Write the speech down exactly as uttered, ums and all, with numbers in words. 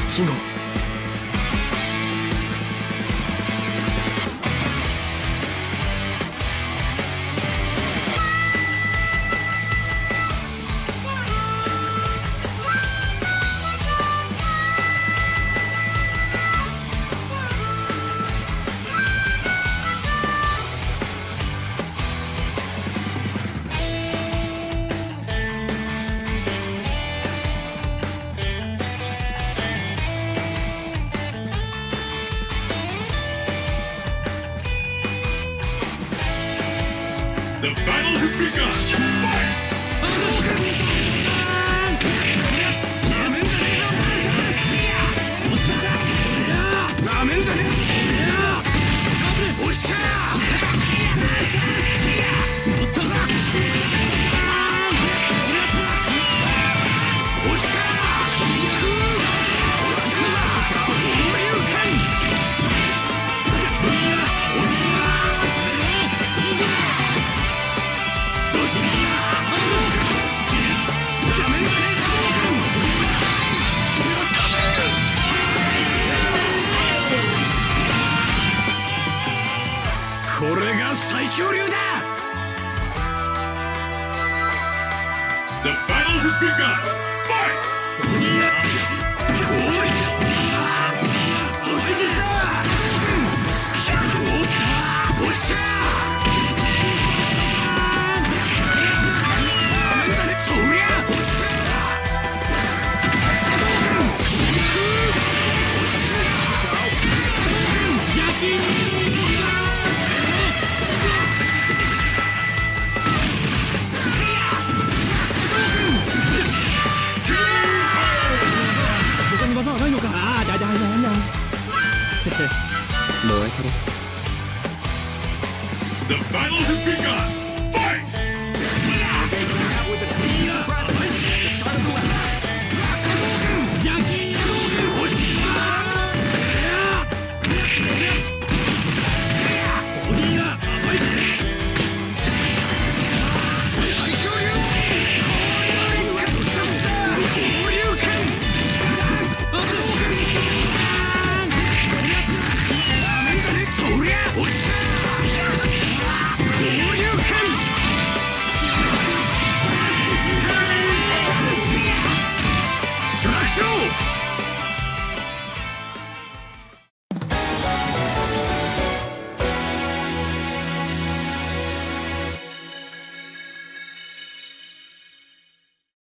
信号。 The battle has begun! Fight! なめんじゃねえ。おっしゃおっしゃこれが最強流だ。 The battle has begun! Fight! おっしゃそりゃおっしゃ技はないのか。ああ、だだだだ。燃えてる。 The battle has begun! Fight!